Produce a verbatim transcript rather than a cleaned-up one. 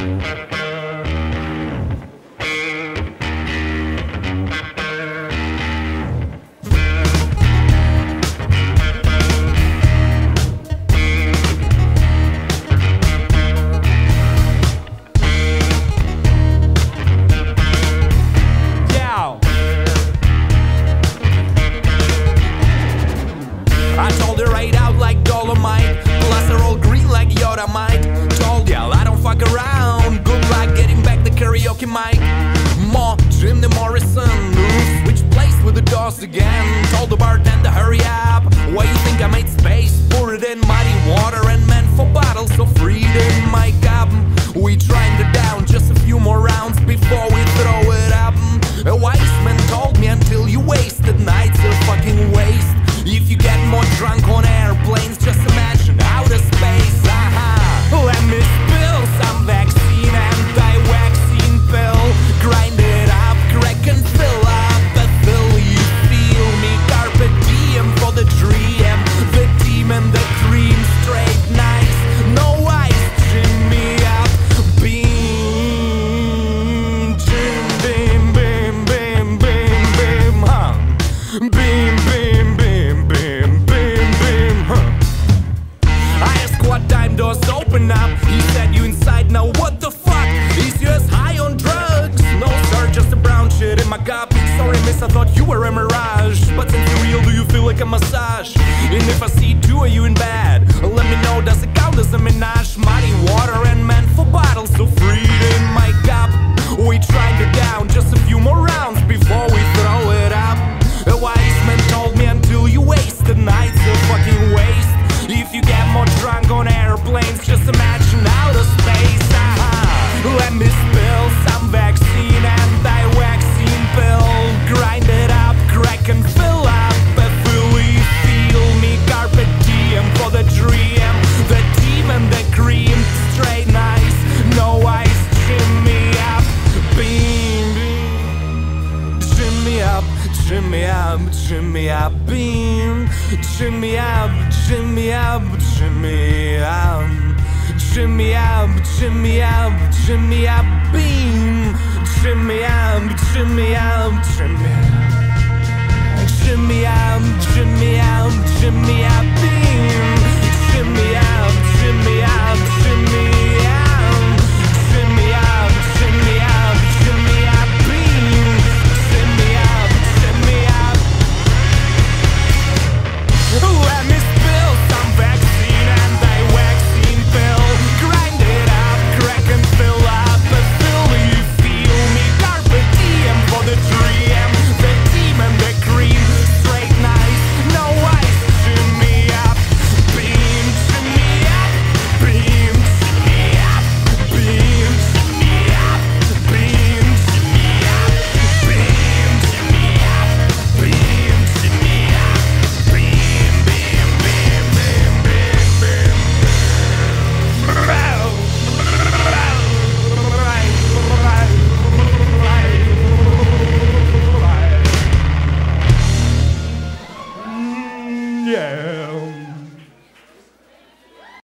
Mic, more Jim the Morrison moves, switch place with the doors again. Told the bartender hurry up. Why you think I made space? Pour it in muddy water and meant for bottles of freedom. My cup, we trying to down just a few more rounds before we throw it up. A wise man told me until you wasted nights a fucking waste. If you get more drunk on airplanes, just imagine outer space. Aha, let me spill some vaccine, anti-vaccine pill. Grind it up, crack and fill up the fill. You feel me? Carpe diem for the dream, the team and the cream. Straight nice, no ice. Jimmy up, beam, Jim, beam, beam, beam, beam, beam, huh? Beam, beam, beam, beam, beam, beam, huh? I asked what time doors open up. He said you inside now. What the fuck? Is yours high on drugs? No sir, just a brown shit in my cup. Sorry miss, I thought you were a mirage. But since you're real, do you feel like a massage? And if I see two of you in bed, let me know, does it count as a menage? Muddy water and meant for bottles of freedom. My cup, we tried to down just a few more rounds before we throw it up. A wise man told me until you waste the night's a fucking waste. If you get more drunk on airplanes, just imagine outer space. Aha. Let me spill some vaccine, anti-vaccine pill. Grind it up, crack and fill up. But fully feel me? Carpe diem for the dream, the team and the cream. Straight nice, no ice. Jimmy up, beam, beam. Jimmy up, Jimmy up, Jimmy up, beam. Jimmy up, Jimmy up, Jimmy up. Jimmy up, Jimmy up, Jimmy up, beam. Jimmy up, Jimmy up, Jimmy up. Jimmy up, Jimmy up, Jimmy up, beam. Jimmy up, Jimmy up.